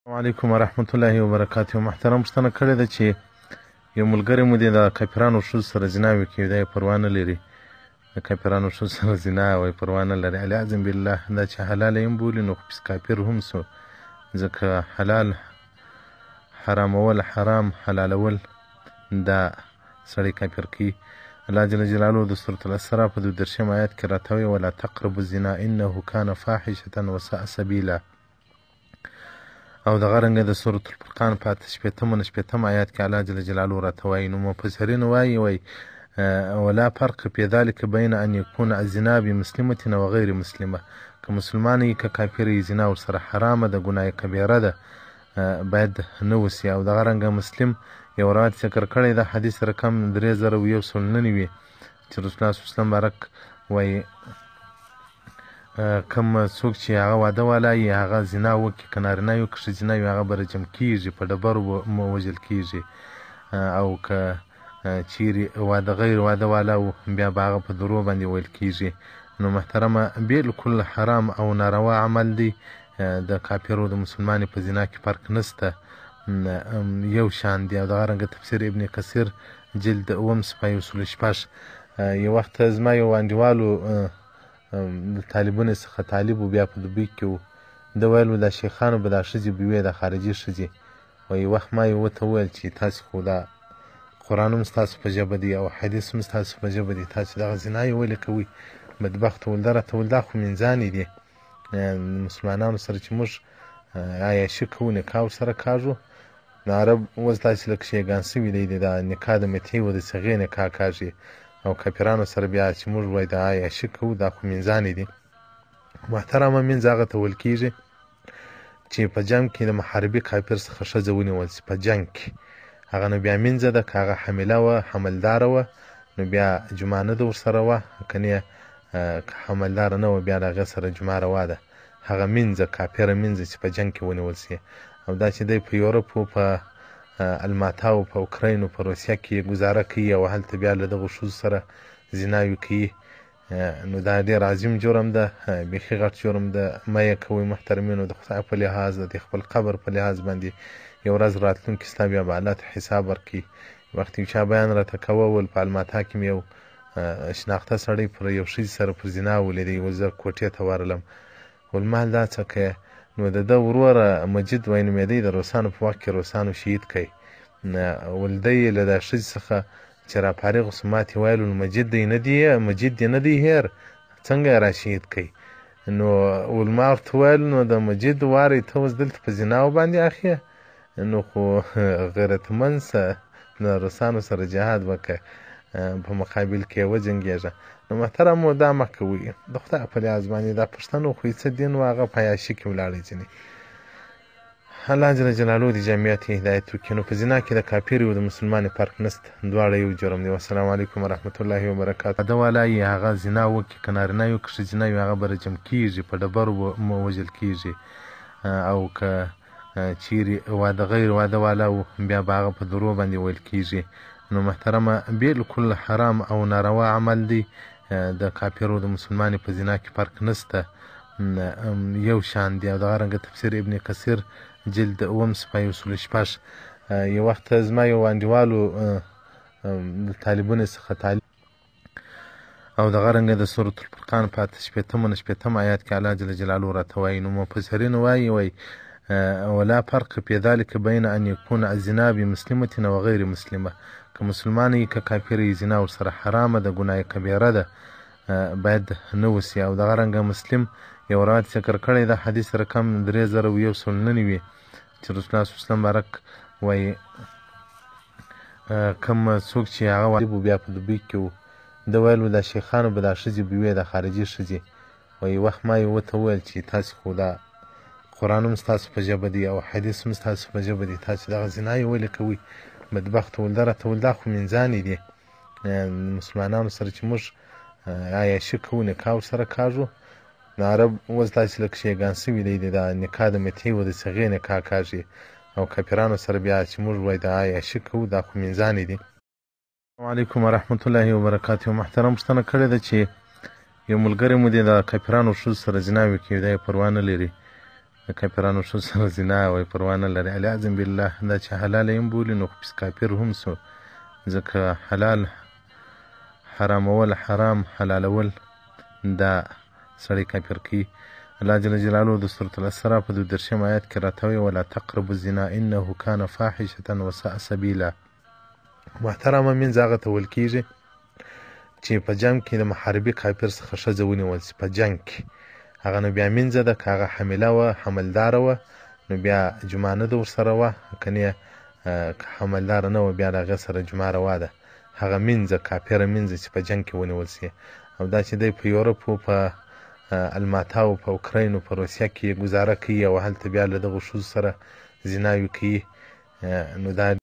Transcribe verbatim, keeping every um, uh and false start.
السلام علیکم ورحمت الله وبرکاته. محترم پوښتنه کړې ده چې یو ملګری مو دې د کافرانو ښځو سره زنا وکړي، دا یې پروا نه لري، د کافرانو ښځو سره زنا وایي پروا نه لري، العیاذ بالله. دا چې حلاله یې هم بولي نو خو کافر هم سو، ځکه حلال حرامول، حرام حلالول دا سړی کافر کوي. الله جل جلاله د سورة السرا په دوه دېرشم آیات کې راته وایي ولا تقربوا الزنا انه کان فاحشة وساء سبیلا. او دغه رنګه د سورة الفرقان په اته شپېتم او نهه شپېتم آیات کې الله جل جلاله راته وایي. نو مفسرین وایي وایي ولا فرق في ذلك بین ان یکون الزنا بمسلمة وغیر مسلمه، که مسلمان یي که کافر یي زنا ورسره حرامه ده، ګناه کبیره ده، باید نه وسي. او دغه رنګه مسلم یو روایت ذکر کړی ده، حدیث رقم درې زره یو سل نه نوي، چې رسول الله صلی الله علیه وسلم بارک وایي کوم څوک چې هغه واده والا یي، هغه زنا وکړي، که نارینه وي که ښځینه وي، هغه به رجم کېږي، په ډبرو به وژل کېږي. او که چیرې واده غیر واده والا و، بیا به هغه په درو باندې ویل کېږي. نو محترمه بالکل حرام او ناروا عمل دی، د کافر او د مسلمان په زنا کې فرق نسته، یو شان دی. او دغه رنګه تفسیر ابن کثیر جلد اووم صفحه یو سل شپږ. یو وخت زما یو انډیوالو د طالبانو څخه طالب و، بیا په دوبۍ کې و، ده ویل و دا شیخانو به دا ښځې به وې، دا خارجي ښځې وایي. وخت ما یې ورته وویل چې تاسې خو دا قرآن هم ستاسو په ژبه دی او حدیث هم ستاسو په ژبه دی، تاسې دغه زنا یې ولې کوئ؟ بدبخت ولده راته ویل دا خو مینځانې دي، مسلمانانو سره چې موږ عیاشي کوو، نکاح ورسره کاږو. د عرب اوس داسې لکه شیګان سوي دی، دا نکاح د متعې و د صغې نکاح کاږي، او کافرانو سره بیا چې موږ وایي د عیاشي کوو، دا خو مینځانې دي. محترمه مینځ هغه ته ویل کېږي چې په جنګ کې د محاربي کافر څخه ښځه ونیول سي په جنګ کې، هغه نو بیا مینځه ده. که هغه حامله وه، حملداره وه، نو بیا جمعه نه ده ورسره وه، کنې که حملداره نه وه بیا د هغې سره جمعه روا ده. هغه مینځه، کافره مینځه چې په جنګ کې ونیول سي. او دا چې دی په یورپ و، په الماتا و، په اوکراین و، په روسیه کې ګزاره کوي، او هلته بیا له دغو ښځو سره زناوې کوي. نو دا ډېر عظیم جرم ده، بیخي غټ جرم ده. مه یې کوئ محترمینو، د خدای په لحاظ، د خپل قبر په لحاظ باندې یو ورځ راتلونکي ستا بیا به الله ته حساب ورکوي. وخت یو چا بیان راته کوه ول، په الماتا کې مې یو شناخته سړی پر یو ښځې سره پر زنا ولیدی، ول زه کوټې ته ورغلم، ول ما دا څه کوې؟ نو د ده وروره مجید وایي نومېدی، د روسانو په وخت کې روسانو شهید کوي. ول دی یې له دا ښځې څخه چې را فارغ سو، ما ته یې ویل ول مجید دی نه دی، مجید دی نه دی هیر، څنګه یې را شهید کوي؟ نو ول ما ورته ویل نو د مجید واری ته اوس دلته په زناو باندې اخیې، نو خو غیرتمند سه، د روسانو سره جهاد وکړه، په مقابل کې یې وجنګېږه. نو محترمو دا مه کوئ، د خدای په لحاظ باندې دا پښتنو خو یې څه دین و، هغه په عیاشي کې ولاړی ځینې. الله جل جلاله دې جمعیت یې هدایت وکړي. نو په زنا کې د کافر او د مسلمان فرق نسته، دواړه یو جرم دی. والسلام علیکم ورحمت الله وبرکاته. واده والا یي، هغه زنا وکړي، که نارینه وي که ښځینه وي، هغه به رجم کېږي، په ډبرو به وژل کېږي. او که چیرې واده غیر واده والا و، بیا به هغه په درو باندې ویل کېږي. نو محترمه بالکل حرام او ناروا عمل دی، د کافر او د مسلمان په زنا کې فرق نسته، یو شان دی. او دغه رنګه تفسیر ابن کثیر جلد اووم صفحه یو سل شپږ. یو وخت زما یو انډیوالو د طالبانو څخه طالب، او دغه رنګه د سورة الفرقان په اته شپېتم او نهه شپېتم آیات کې الله جل جلاله راته وایي. نو مفسرین وایي وایي ولا فرق في ذلك بين ان يكون الزنا بمسلمة وغیر مسلمه، که مسلمان یي که کافر یي، زنا ورسره حرامه ده، ګناه کبیره ده، باید نه وسي. او دغه رنګه مسلم یو روایت ذکر کړی ده، حدیث رقم درې زره یو سل نه نوي، چې رسول الله صلی الله علیه وسلم بارک وایي کوم څوک چې هغه واجب و، بیا په دوبۍ کې و، ده ویل و دا شیخانو به دا ښځې به وې، دا خارجي ښځې وایي. وخت ما یې ورته وویل چې تاسې خو دا قرآن هم ستاسو په ژبه دی او حدیث هم ستاسو په ژبه دی، تاسې دغه زنا یې ولې کوئ؟ بدبخت ولده راته ویل دا خو مینځانې دي، مسلمانانو سره چې موږ عیاشي کوو، نکاح ورسره کاږو. د عرب اوس داسې لکه شیګان سوي دی، دا نکاح د متعې و د صغې نکاح کاږي، او کافرانو سره بیا چې موږ وایي د عیاشي کوو، دا خو مینځانې دي. السلام علیکم ورحمت الله وبرکاته. محترم پوښتنه کړې ده چې یو ملګری مو دې د کافرانو ښځو سره زنا وکړي، دا یې پروا نه لري، د کافرانو ښځو سره زنا وایي پروا نه لري. العیاذ بالله دا چې حلاله یې هم بولي نو خو کافر هم سو، ځکه حلال حرامول حرام حلالول دا سړی کافر کوي. الله جل جلاله د سورة الاسراء په دوه دېرشم آیات کې راته وایي ولا تقربوا الزنا انه کان فاحشة وساء سبیلا. محترمه مینځ هغه ته ویل کېږي چې په جنګ کې د محاربي کافر څخه ښځه ونیول سي په جنګ کې، هغه نو بیا مینځه ده، که هغه حامله وه حملداره وه نو بیا جمعه نه ده ورسره وه، کنې که حملداره نه وه بیا د هغې سره جمعه روا ده. هغه مینځه کافره مینځه چې په جنګ کې ونیول سي. او دا چې دی په یورپ او په الماتا او په اوکراین او په روسیه کې ګزاره کوي او هلته بیا له دغو ښځو سره زناوې کوي، نو دا